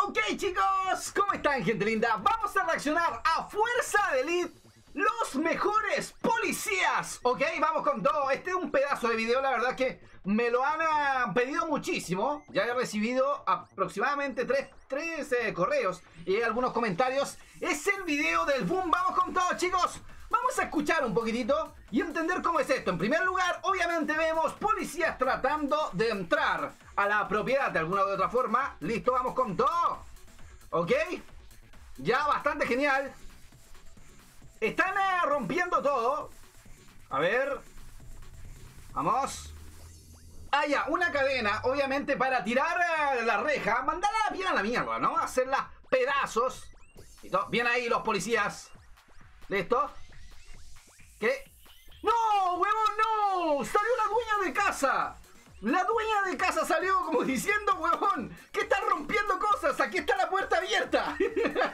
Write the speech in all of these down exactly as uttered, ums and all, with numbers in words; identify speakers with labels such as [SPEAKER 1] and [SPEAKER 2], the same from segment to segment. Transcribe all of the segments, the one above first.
[SPEAKER 1] Ok, chicos, ¿cómo están, gente linda? Vamos a reaccionar a Fuerza de Elite, los mejores policías. Ok, vamos con todo. Este es un pedazo de video, la verdad que me lo han uh, pedido muchísimo. Ya he recibido aproximadamente tres, tres eh, correos y algunos comentarios. Es el video del boom. Vamos con todo, chicos. Vamos a escuchar un poquitito y entender cómo es esto. En primer lugar, obviamente vemos policías tratando de entrar a la propiedad de alguna u otra forma. Listo, vamos con todo. Ok, ya bastante genial. Están eh, rompiendo todo. A ver. Vamos. Ah, ya, una cadena, obviamente para tirar eh, la reja. Mandarla bien a la mierda, ¿no? Hacerla pedazos. Listo. Bien ahí los policías. Listo. ¿Qué? ¡No, huevón, no! ¡Salió la dueña de casa! La dueña de casa salió como diciendo, huevón, que están rompiendo cosas. Aquí está la puerta abierta. Aquí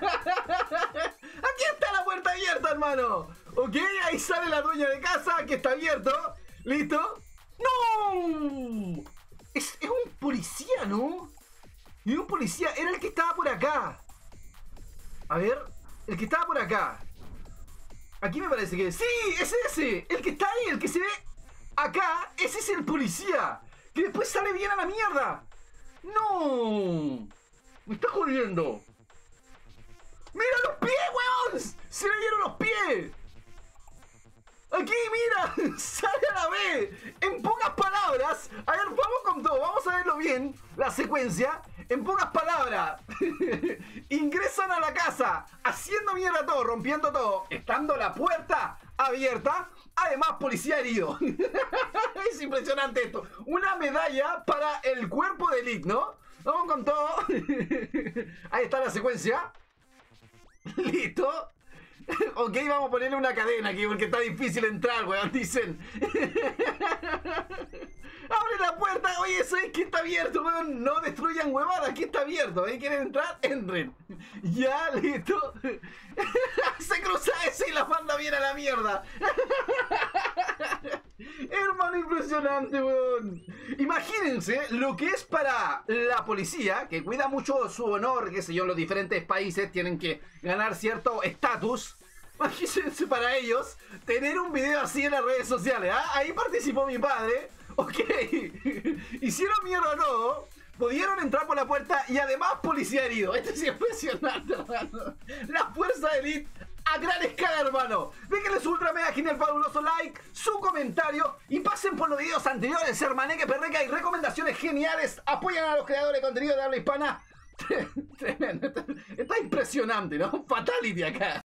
[SPEAKER 1] está la puerta abierta, hermano. Ok, ahí sale la dueña de casa, que está abierto. ¿Listo? ¡No! Es, es un policía, ¿no? Y un policía, era el que estaba por acá. A ver, el que estaba por acá. Aquí me parece que... ¡Sí! ¡Es ese! El que está ahí, el que se ve acá. Ese es el policía. Que después sale bien a la mierda. ¡No! Me está jodiendo. ¡Mira los pies, weón! ¡Se le dieron los pies! Aquí, mira, sale a la B. En pocas palabras, a ver, vamos con todo, vamos a verlo bien, la secuencia. En pocas palabras, ingresan a la casa, haciendo mierda todo, rompiendo todo, estando la puerta abierta. Además, policía herido. Es impresionante esto. Una medalla para el cuerpo de Elite, ¿no? Vamos con todo. Ahí está la secuencia. Listo. Ok, vamos a ponerle una cadena aquí porque está difícil entrar, weón, dicen. Abre la puerta. Oye, eso es que está abierto, weón. No destruyan huevadas, aquí está abierto. ¿Eh? ¿Quieren entrar? Entren. Ya, listo. Se cruza ese y la manda bien a la mierda. Hermano, impresionante, weón. Imagínense lo que es para la policía, que cuida mucho su honor, qué sé yo, en los diferentes países tienen que ganar cierto estatus. Imagínense para ellos tener un video así en las redes sociales. ¿Ah? Ahí participó mi padre. Ok. Hicieron mierda todo. Pudieron entrar por la puerta y además policía herido. Esto es impresionante, hermano. La Fuerza de Elite a gran escala, hermano. Déjenle su ultra mega genial fabuloso like, su comentario y pasen por los videos anteriores, hermaneque, perreca y recomendaciones geniales. Apoyan a los creadores de contenido de habla hispana. Tremendo. Está impresionante, ¿no? Fatality acá.